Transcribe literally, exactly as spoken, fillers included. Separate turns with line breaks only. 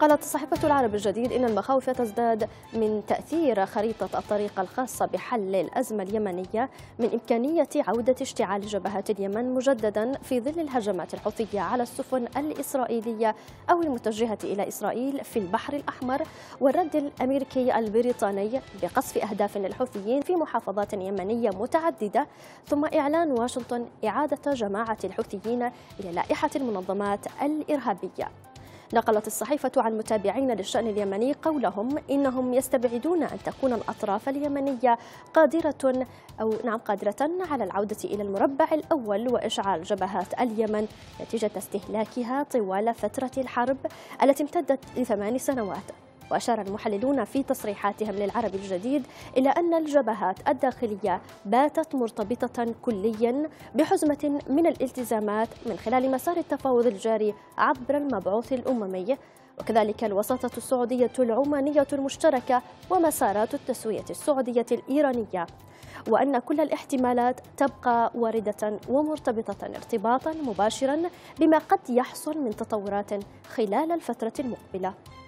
قالت صحيفة العرب الجديد إن المخاوف تزداد من تأثير خريطة الطريق الخاصة بحل الأزمة اليمنية من إمكانية عودة اشتعال جبهات اليمن مجددا في ظل الهجمات الحوثية على السفن الإسرائيلية أو المتجهة إلى إسرائيل في البحر الأحمر، والرد الأمريكي البريطاني بقصف أهداف للحوثيين في محافظات يمنية متعددة، ثم إعلان واشنطن إعادة جماعة الحوثيين إلى لائحة المنظمات الإرهابية. نقلت الصحيفة عن متابعين للشأن اليمني قولهم إنهم يستبعدون أن تكون الأطراف اليمنية قادرة أو نعم قادرة على العودة إلى المربع الأول وإشعال جبهات اليمن نتيجة استهلاكها طوال فترة الحرب التي امتدت لثمان سنوات. وأشار المحللون في تصريحاتهم للعرب الجديد إلى أن الجبهات الداخلية باتت مرتبطة كليا بحزمة من الالتزامات من خلال مسار التفاوض الجاري عبر المبعوث الأممي، وكذلك الوساطة السعودية العمانية المشتركة ومسارات التسوية السعودية الإيرانية، وأن كل الاحتمالات تبقى واردة ومرتبطة ارتباطا مباشرا بما قد يحصل من تطورات خلال الفترة المقبلة.